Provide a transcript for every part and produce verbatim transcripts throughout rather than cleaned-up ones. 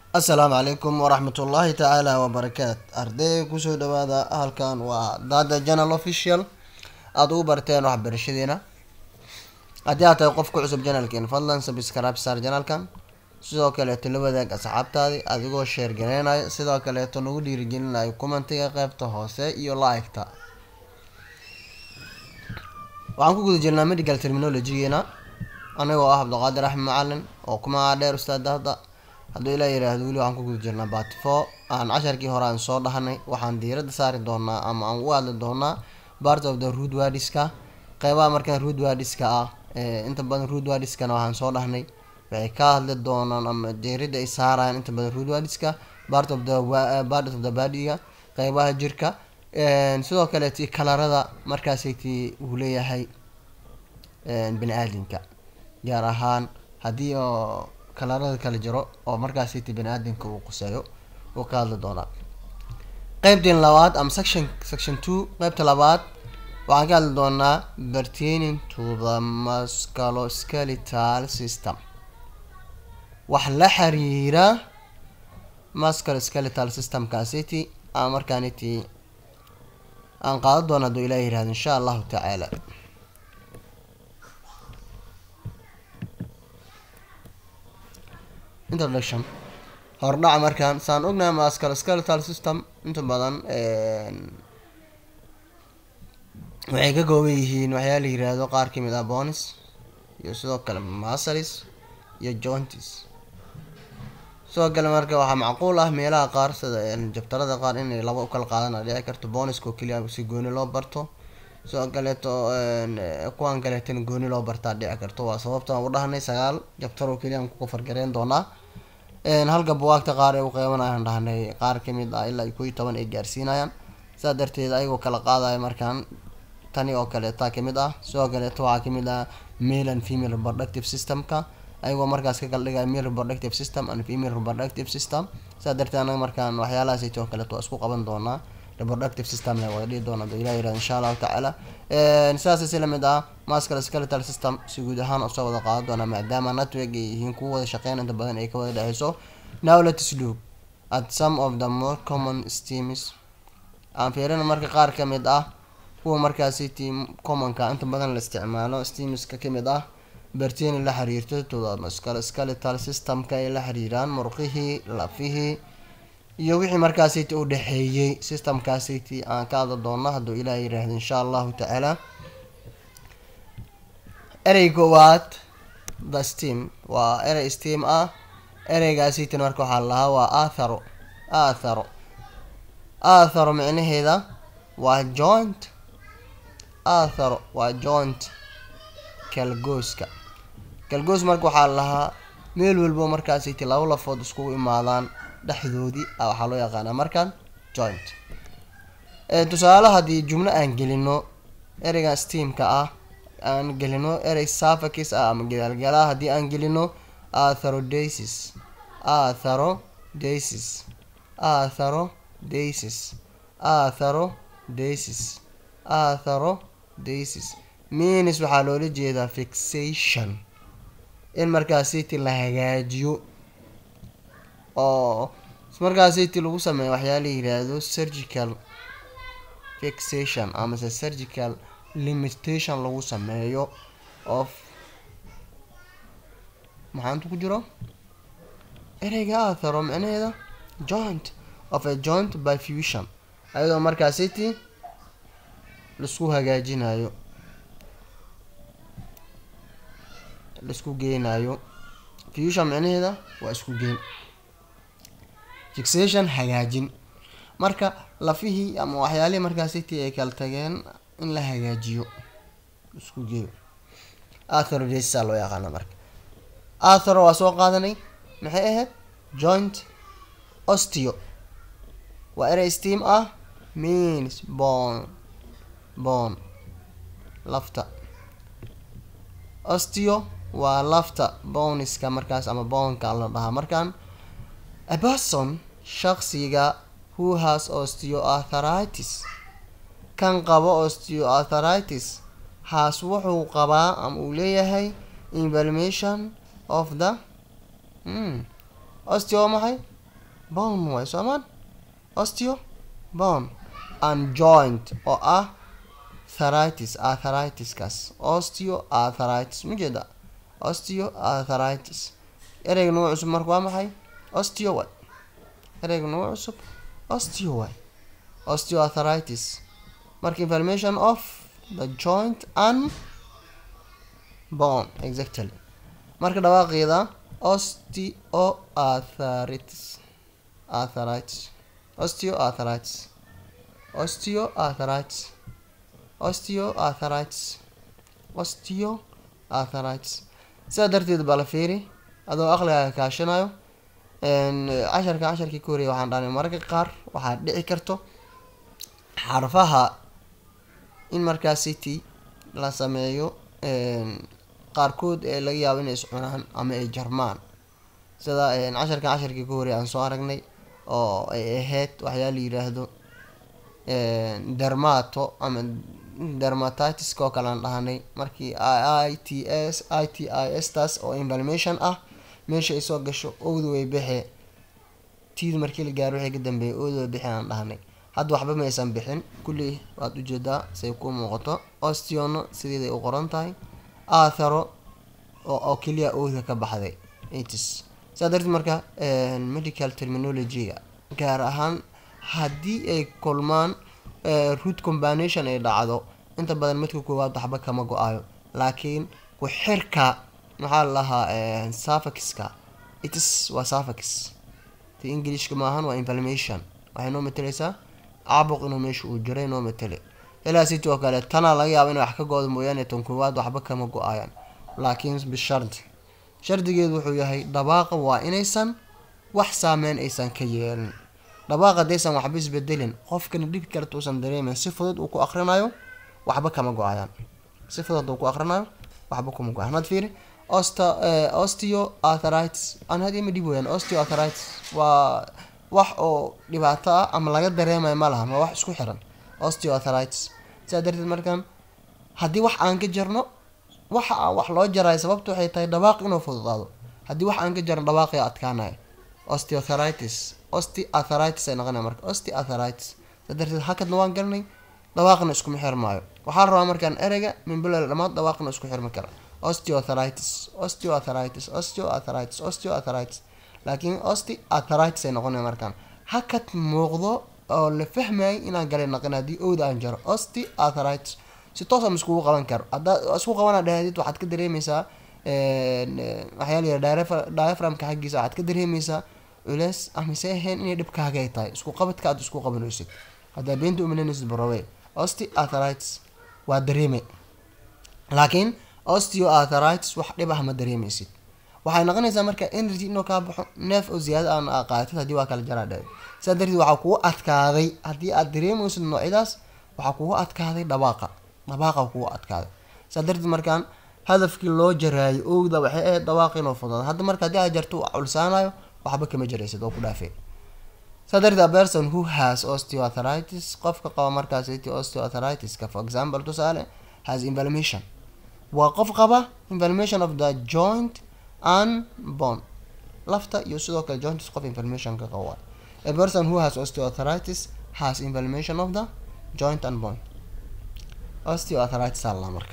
السلام عليكم ورحمة الله تعالى وبركاته أردي كسو دوادا هالكان ودادا جانل اوفيشال أدو برتين واحد برشدينا أدي أتا قفكو عصب جانل كين فضلا سبسكرايب صار جانل كان sidoo kaleeto la wadaag asxaabtaadii adigoo share gareynaya sidoo kaleeto nagu dhiirigelinayo commentiga qaybta hoose iyo like-ta. waxaan ku guda jirnaa medical terminology-geena anigoo ah Cabdiqaadir Axmed Macalin oo kuma dheer ustaadada haddii la yiraahdo wili waxaan ku guda jirnaa part four aan casharkii hore aan soo dhahnay. waxaan diiradda saari doonaa ama aan u hadli doonaa part of the root words-ka qaybaha markaan root words-ka ah ee inta badan root words-kana waxaan soo dhahnay waxay ka hadli doonaan ama diiradda ay saarayaan inta badan root words-ka part of the part of the body-ga qaybaha jirka een sidoo kale tii kalarada markaas ay uu leeyahay een bini aadamka gaar ahaan hadii oo kalarada kala jiro oo markaas ay tii bini aadamka uu qusayo oo ka hadli doona qaybteen labaad am section section two qaybta labaad waxaan ka hadli doonaa pertaining to the musculoskeletal system wax la xiriira musculoskeletal system kaasiti aan markaaniti aan qaadan doona haduu Ilaahay yiraahdo insha Allah ta'ala. Introduction hordhac markaan saan ognahay musculoskeletal system inta badan een waxay ka kooban yihiin waxyaalo la yiraahdo qaar kamid ah bones iyo sidoo kale muscles iyo joints. soo gal marka waxa macquul ah meelaha qaar sida jabtarada qaar in laba u kala qaadanaa dhici karto bonuska kaliya si gooni loo barto soo galeeto kuwan galeetan gooni loo bartaa dhici karto waa sababta aan u dhahnay sagaal jabtar oo kaliya aan ku fargareyn doonaa een halka buugta qaar ay u qeybanayaan dhahnay qaar kamid ah ilaa kow iyo toban ay gaarsiinayaan saa darteed ayagoo kala qaadayo markaan tani oo kale taa kamid ah soo galeeto waxa kamid ah male and female reproductive system-ka ayagoo markaas ka kala dhigay male reproductive system and female reproductive system saa darteed anaga markaan waxyaalahaas ay kale to isku qaban doonaa reproductive system la wada dhigi doona Ilaahay yiraahdo insha Allah ta'ala een saas isla mid ah musculoskeletal system si guud ahaan oo soo wada qaado doona maadaama network ay yihiin kuwa wada shaqeyn inta badan ay ka wada dhaxayso. Now let's look at some of the more common stems aan fiirina marka qaar kamid ah kuwa markaas team common ka inta badan la isticmaalo stems ka kamid ah برتين la xiriirto to the musculoskeletal system ka ay la xiriiraan murqihii lafihii iyo wixii markaas ay u dhaxeeyay system kaasiti aan ka hadlo doono haduu Ilaahay yiraahdo insha Allah ta'ala. ereyga waad the stem waa erey stem ah ereygaasiti marka waxa la waa atharo atharo atharo macnaheeda waa joint atharo waa joint kalgooska kalgoos marka waxa la meel walba markaas ay laba lafood isku imaadaan dhaxdoodii waxa loo yaqaan markaan joint. ee tusaale hadii jumla aan gelino ereyga stem-ka ah aan gelino erey suffix ah ama galgala hadii aan gelino atherodesis atherodesis atherodesis atherodesis atherodesis means waxa loo jeedaa fixation in markaasiti la hagaajiyo oo markaasiti lagu sameeyo waxyaalo la yiraahdo surgical fixation ama surgical limitation lagu sameeyo of maxaan ku jiro ereyga atharo macnaheeda joint of a joint by fusion ayadoo markaasiti la isku hagaajinayo isku geenayo fusion macnaheeda waa isku geen fixation hagaajin marka lafihii ama waxyaalaha markaas ay kala tageen in la hagaajiyo isku geeyo atherodesis loo yaqaan marka athero waa soo qaadanay maxay ahayd joint osteo waa erey stem ah means bone bone lafta osteo waa lafta boneska markaas ama bone-ka la dhahaa markaan a person shakhsiga who has osteoarthritis kan qabo osteoarthritis has wuxuu qabaa ama uu leeyahay inflammation of the mm osteo maxay bone way soomaan osteo bone and joint oo ah arthritis arthritis kaas osteoarthritis mujeda osteoarthritis ereyga nooc cusub marka waa maxay osteo way ereyga nooc cusub osteo way osteoarthritis marka inflammation of the joint and bone exactly marka dhawaaqeeda osteoarthritis arthritis osteoarthritis osteoarthritis osteoarthritis osteoarthritis sidaa darteed baa la fiiri adoo aqliga kaashanayo een casharka casharkii ka horreeyay waxaan dhahnay mararka qaar waxaa dhici karto xarfaha in markaas city la sameeyo een qaarkood ee laga yaabo inay iscunaan ama ay jarmaan sida een casharka casharkii ka horreeyay aan soo aragnay oo ay ahayd waxyaalo la yiraahdo een dermato ama dermatitis ko kala dhahanay markii I T S I T I S taas oo inflammation ah meesha ay soo gasho oogdu way bixi tiid markii la gaaro wixii ka dambeeyay oogdu way bixi aan dhahanay hadda waxba ma aysan bixin kulli waad u jeedaa say ku muuqato osteono sideeday u qoran tahay aatharo oo oo kaliya oogda ka baxday itis sadarti marka medical terminology gaar ahaan haddii ay kulmaan root combination ay dhacdo inta badan midka koowaad waxba kama go'ayo laakiin ku xirka maxaa la lahaa suffixka itis waa suffix ti englishka maahan waa inflammation waxay noo matalaysaa caabuq inuu meesha uu jiray noo matalay ilaa sidoo kale tana laga yaabo in wax ka goodo mooyaane tan koowaad waxba kama go'ayaan laakiin bishard shardigeedu wuxuu yahay dabaaqa waa inaysan wax saameyn aysan ka yeelin dabaaqa deesan waxba isbedelin qofkana dhib karto uusan dareemin si fudud uu ku akhrinayo waxba kama go'ayaan si fudud uu ku akhrinayo waxba kuma go'ayaan had fiiri osta osteoarthritis aan hadii ma dhiboyaan osteoarthritis waa wax oo dhibaato ah ama laga dareemayo ma laha ma wax isku xiran osteoarthritis sidaa darteed markan haddii wax aan ka jarno waxa wax loo jaray sababtu waxay tahay dabaaq inuu fududaado haddii wax aan ka jarno dabaaqii adkaanayo osteoarthritis osteoarthritis ay noqonaysaa marka osteoarthritis sadarteed hakadna waan galnay dabaaqna isku xirmaayo waxaa rabaa markaan ereyga min bilaa dhamaad dabaaqna isku xirma kara osteoarthritis osteoarthritis osteoarthritis osteoarthritis laakiin osteoarthritis ay noqonaysaa markaan hakad muuqdo oo la fahmay inaan galay naqin haddii owda aan jaro osteoarthritis si toos ah iskugu qaban karo hadda isku qabana dhaadid waxaad ka dareemaysaa een waxyaalo yar diaphragmka xaggiisa waxaad ka dareemaysaa ulas ama saaheen inay dhibkaaga ay tahay isku qabadka aad isku qabanaysid hadda beenta umaleynaysid baraway osteoarthritis waa dareemay laakiin osteoarthritis wax dhib ah ma dareemaysid waxay noqonaysaa marka energy inuu ka baxo neef oo ziyaada aan qaatid hadii waa kala jaraa dhaad sidaa darteed waxaa kugu adkaaday haddii aad dareemaysid noocyadaas waxaa kugu adkaaday dabaaqa dabaaqa kugu adkaaday sidaa darteed markaan hadafkii loo jaraayo oogda waxay ahayd dabaaq inuu fududaado hadda marka haddii aad jarto culsaanayo waxba kama jaraysid oo ku dhaafay sidaa darteed a person who has osteoarthritis qofka qaba markaas osteoarthritis ka for example tusaale has inflammation waa qof qaba inflammation of the joint and bone lafta iyo sidoo kale joints qof inflammation ka qaba a person who has osteoarthritis has inflammation of the joint and bone osteoarthritis alla marka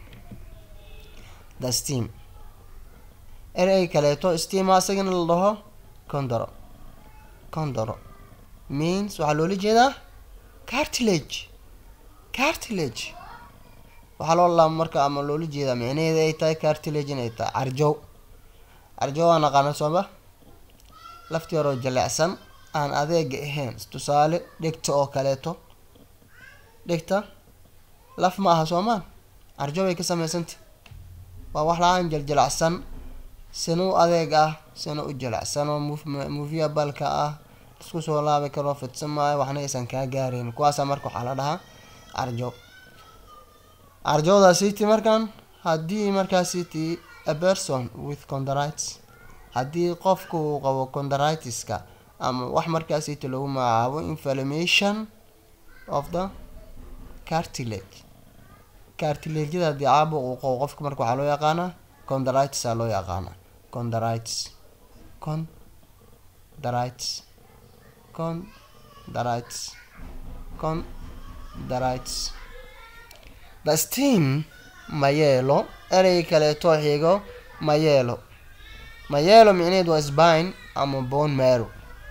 the stem erey kaleeto stem asagana la dhaho condoro condoro means waxaa loola jeedaa cartilage cartilage waxaa loo laa marka ama loola jeedaa micnaheeda ay tahay cartilage inay tahay carjow carjow aan aqaano sooma lafti yaroo jilicsan aan adeega ahayn tusaale dhegta oo kaleeto dhegta laf ma aha soomaan carjow ay ka samaysantay waa wax la-aan jiljilacsan sano adeeg ah sano u jilicsan oo muufiya balka ah isku soo laabi karo fidsan maayo waxna aysan kaa gaareen kuwaasa marka waxaa la dhahaa carjow carjowda city markan haddii markaa city a person with condoritis haddii qofku uu qabo condoritiska ama wax markaa city lagu magacaabo inflammation of the cartilage cartilageda haddii caabuq uu qabo qofka marka waxaa loo yaqaanaa condoritis aa loo yaqaanaa condoritis condoritis chondrites chondrites the stem mayelo erey kale to xigo mayelo mayelo micneheedu waa spine ama bone marrow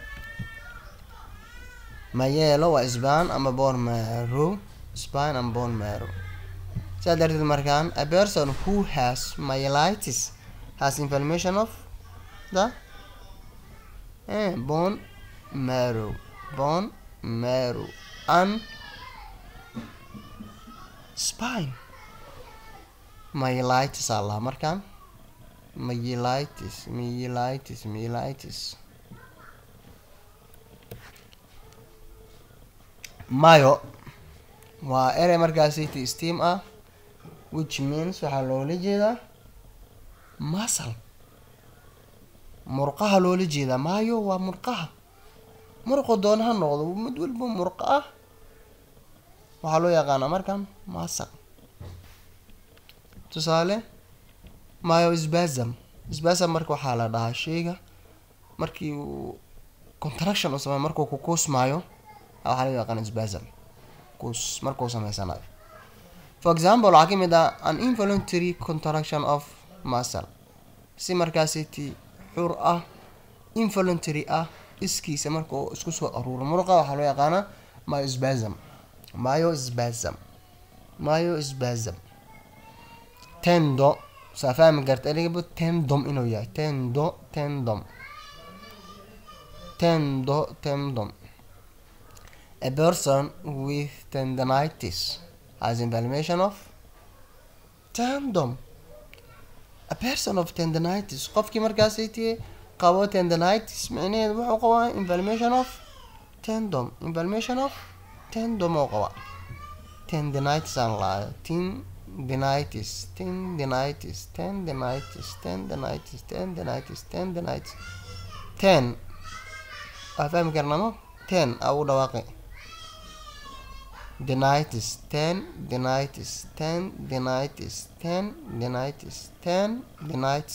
mayelo waa spine ama bone marrow spine and bone marrow so that is markan a person who has myelitis has inflammation of the eh, bone marrow bone marrow and spine myelitis Allah markan myelitis myelitis myelitis mayo waa erey markaasi ti steam ah which means waxa loola jeedaa muscle murqaha loola jeedaa mayo waa murqaha murqo doon ha noqdo mid walba murqa ah waxa loo yaqaan markan muscle tusaale mayo spasm spasm marka waxa la dhahaa sheyga markii uu contraction uu sameeyo markuu ku kuusmaayo waxa loo yaqaan spasm kuus markuu sameysanayo for example waxa kamid ah an involuntary contraction of muscle si markaasi ti xur ah involuntary ah iskiisa markuu isku soo aruuro murqa waxa loo yaqaan myospasm myospasm myospasm tendo safam gart eriga tendom inuu yahay tendo tendom tendo tendom a person with tendinitis has inflammation of tendon a person of tendinitis qofkii markaasi tii qabo tendinitis macnaheedu wuxuu qabaa inflammation of tendon inflammation of tendon oo qaba tendinitis aan la tendinitis tendinitis tendinitis tendinitis tendinitis tendinitis ten afaham karnaa ten au dhawaaqay denitis ten denitis ten denitis ten denitis ten denitis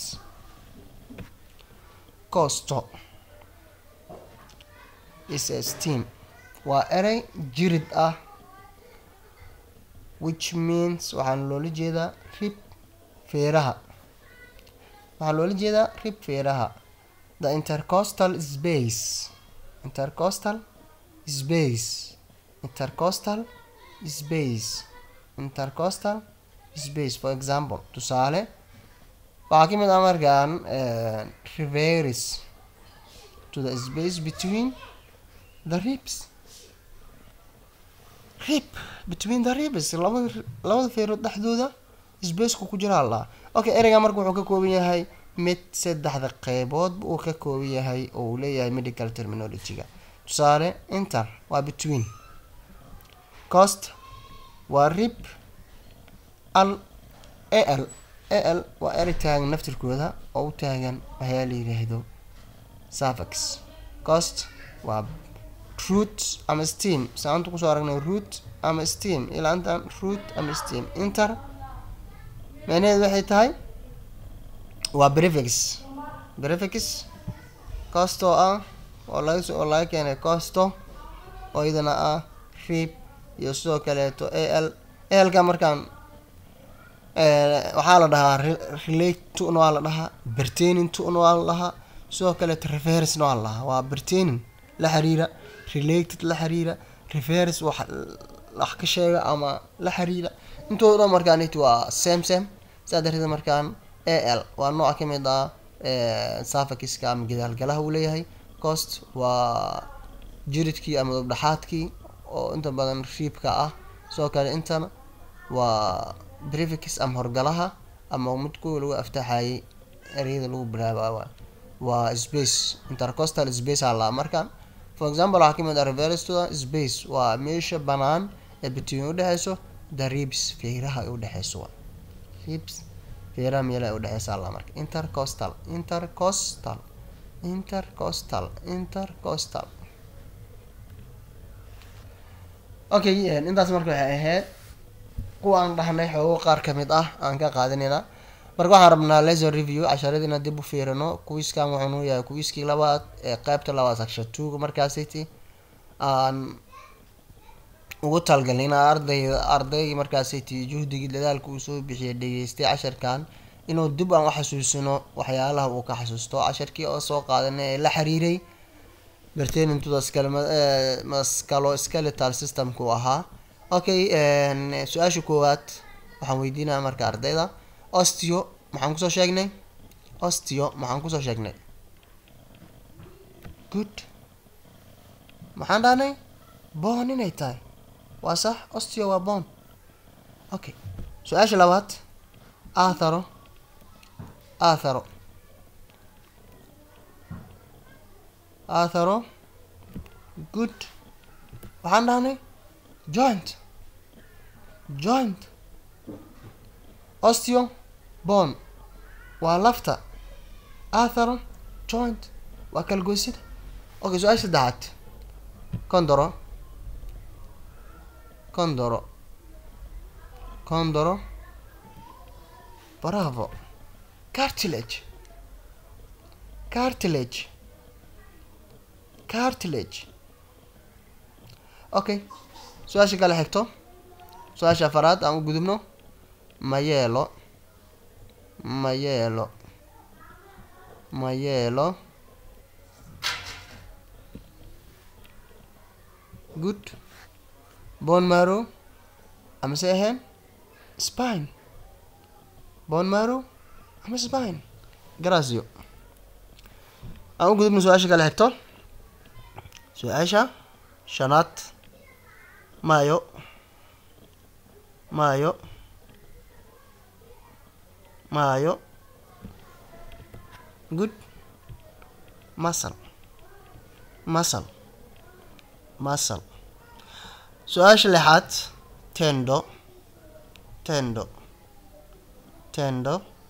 costo is a steam waa erey jirid ah which means waxaan loola jeedaa rib feeraha waxaan loola jeedaa rib feeraha the intercostal space intercostal space intercostal space intercostal space for example tusaale waxaa kamid ah markaan reverse to the space between the ribs rib between the ribs labada labada feerood dhaxdooda space ku jira Allah okay ereyga marka wuxuu ka kooban yahay mid saddexda qaybood uu ka kooban yahay oo uu leeyahay medical terminology-ga tusaale inter waa between cost waa rib al al al waa erey taagan naftirkooda oo u taagan waxaa la yiraahdo suffix cost waa root ama stem saantu ku soo aragnay root ama stem ila intaan root ama stem inter macnaheedu waxay tahay waa prefix prefix costo ah oo laga soo laga keenay costo oo idana ah rib iyo sidoo kale to al al ka markaan ee waxaa la dhahaa relate to no la dhahaa pertaining to no la dhahaa sidoo kale reference no la dhahaa waa pertaining la xiriira related la xiriira reference wax wax ka sheega ama la xiriira intooda markaan it waa same same sadarida markaan al waa nooc kamid ah ee suffix-ka ama gidaalgalaha uu leeyahay cost waa jiridkii ama dhaxaadkii oo inta badan ribka ah soo kale intana waa prefix ama horgalaha ama mid ku lagu aftaxay ereyada lagu bilaabo waa space intercostal space ala markaan for example waxa kamid ah reverse to space waa meesha banaan ee between u dhaxayso the ribs feeraha u dhaxayso ribs feeraha meelaha u dhaxayso ala marka intercostal intercostal intercostal intercostal okay intaas marka waxay ahayd kuwaan dhahnay xogo qaar kamid ah aan ka qaadanayna marka waxaan rabnaa laser review casharadii inaan dib u fiirino quiz-kan wuxuu noo yahay quiz-kii labaad ee qaybta labaad section two markaasiti aan ugu talgalin ardayda ardayga markaasi tii juhdigii dadaalka uu soo bixiyay dhageystay casharkan inuu dib aan u xasuusino waxyaalaha uu ka xasuusto casharkii oo soo qaadanay ee la xiriiray pertaining to the musculoskeletal system ku ahaa. Okay, su-aasha koowaad waxaan weydiinaa marka ardayda osteo maxaan kusoo sheegnay osteo maxaan kusoo sheegnay good maxaan dhahnay bone inay tahay waa sax osteo waa bone. Okay, su-aasha labaad atharo atharo atharo good waxaan dhahnay joint joint osteo bone waa lafta atharo joint waa kalgoysida. Okay, su-aasha saddexaad condoro condoro condoro bravo cartilage cartilage cartilage. Okay, su-aasha kale xigto su-aasha afaraad aan u gudubno mayeelo mayeelo mayeelo good bone marrow ama se ahayn spine bone marrow ama spine gracio. aan u gudubno su-aasha kale xigto su-aasha shanaad mayo mayo mayo good muscle muscle muscle. su-aasha lixaad tendo tendo tendo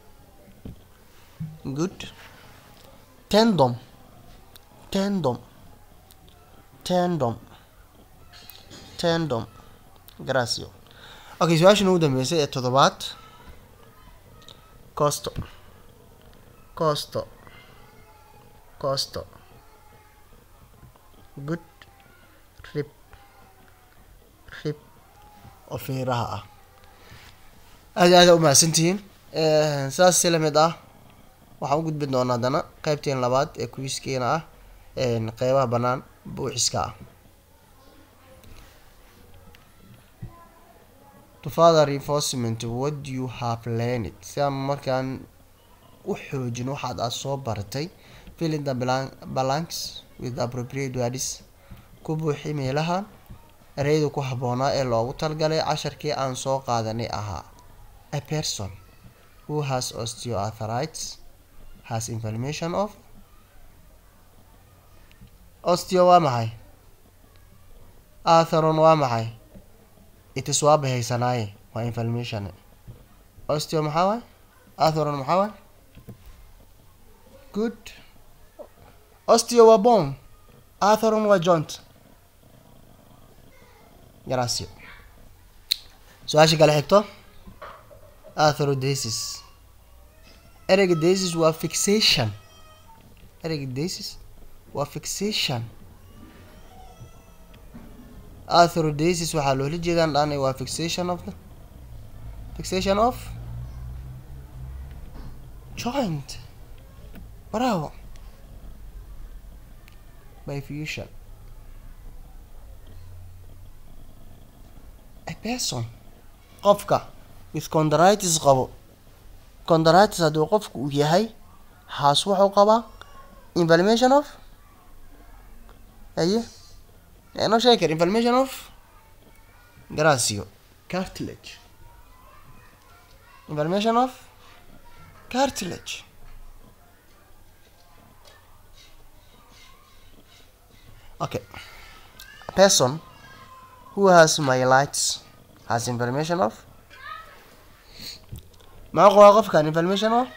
good tendon tendon tendon tendon gracio. Okay, su-aashan ugu dambeysay ee toddobaad costo costo costo good rib rib oo feeraha ah. aad aad u mahadsantihiin. saas si lamid ah waxaan u gudbin doonaa haddana qaybteen labaad ee kuwiiskeena ah qeybaha bannaan buuxiska ah. To further reinforcement what you have learned si aan markaan u xoojin waxaad aad soo baratay fill in the blanks with appropriate words ku buuxi meelaha ereyada ku habboonaa ee loogu talgalay casharkii aan soo qaadanay ahaa a person who has osteoarthritis has inflammation of osteo waa maxay arthron waa maxay it is waa bahaysanaaye waa inflammation. osteo maxaa waay arthron maxaa waay good osteo waa bone arthron waa joint gracio. su-aasha kale xigto arthrodesis ereyga desis waa fixation ereyga desis waa fixation arthrodesis waxaa loola jeedaan dhaanay waa fixation of the fixation of joint bravo by fusion. a person qofka with chondritis qabo chondritis hadduu qofku uu yahay haas wuxuu qabaa inflammation of aye no shaker inflammation of gracio cartilage inflammation of cartilage. Okay, a person who has myelitis has inflammation of ما قوى قف كان inflammation of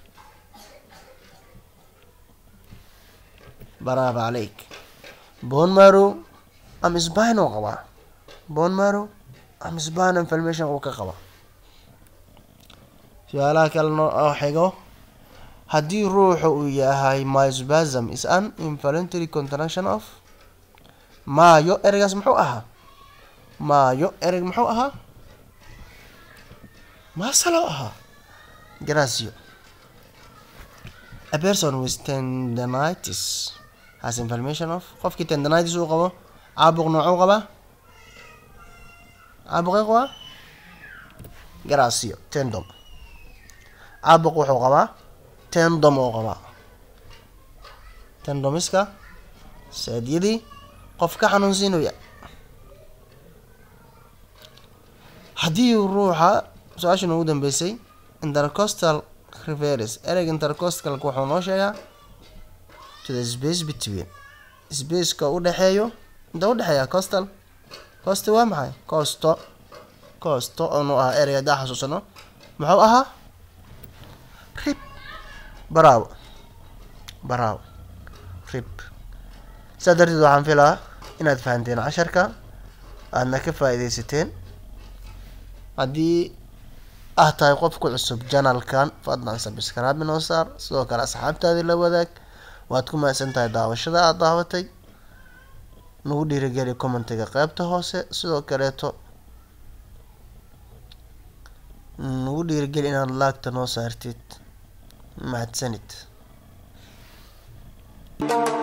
برافو عليك bone marrow am spine قوا bone marrow am spine inflammation وكا قوا سؤالها كالنو أو حيقو هدي روح وياهاي myspasm is an involuntary contraction of maayo ereygaas muxuu ahaa maayo ereyg muxuu ahaa maasalo ahaa gracio. A person with tendinitis has inflammation of qofkii tendinitis uu qabo caabuq noocuu qabaa caabuqay qabaa gracio tendon caabuq wuxuu qabaa tendom oo qabaa tendomiska saadiyadii qof ka xanuunsiinaya. haddii ruuxa su-aashan ugu dambeysay intercostal referes ereyga intercostalka wuxuu noo sheegaa to the space between spaceka u dhexeeyo inta u dhexeeya costal costo waa maxay costo costo oo ah ereyga hadaa xasuusano muxuu ahaa rib bravo bravo rib. saa darteed waxaan filaa inaad fahanteen casharka aadna ka faa'iidaysateen. haddii ah tahay qof ku cusub janalkan fadlan subscribe inoo saar sidoo kale asxaabtaadii la wadaag. waad ku mahadsan tahay daawashada aad daawatay. nagu dhiirigeli commentiga qaybta hoose sidoo kaleeto nagu dhiirigeli inaad laagta noo saartid. mahadsanid.